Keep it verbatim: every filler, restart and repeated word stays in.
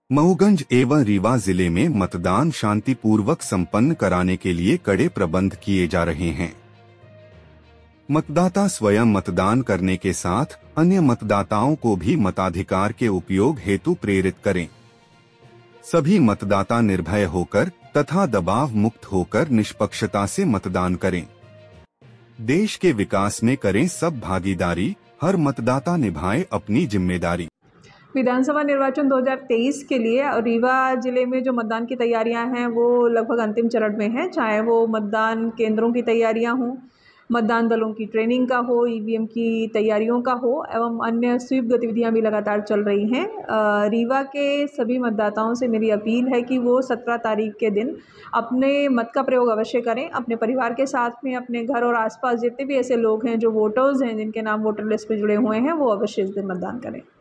मऊगंज एवं रीवा जिले में मतदान शांतिपूर्वक संपन्न कराने के लिए कड़े प्रबंध किए जा रहे हैं। मतदाता स्वयं मतदान करने के साथ अन्य मतदाताओं को भी मताधिकार के उपयोग हेतु प्रेरित करें। सभी मतदाता निर्भय होकर तथा दबाव मुक्त होकर निष्पक्षता से मतदान करें। देश के विकास में करें सब भागीदारी, हर मतदाता निभाए अपनी जिम्मेदारी। विधानसभा निर्वाचन दो हज़ार तेईस के लिए रीवा जिले में जो मतदान की तैयारियां हैं वो लगभग अंतिम चरण में हैं, चाहे वो मतदान केंद्रों की तैयारियां हों, मतदान दलों की ट्रेनिंग का हो, ईवीएम की तैयारियों का हो एवं अन्य स्वीप गतिविधियां भी लगातार चल रही हैं। रीवा के सभी मतदाताओं से मेरी अपील है कि वो सत्रह तारीख के दिन अपने मत का प्रयोग अवश्य करें। अपने परिवार के साथ में अपने घर और आसपास जितने भी ऐसे लोग हैं जो वोटर्स हैं, जिनके नाम वोटर लिस्ट पे जुड़े हुए हैं, वो अवश्य इस दिन मतदान करें।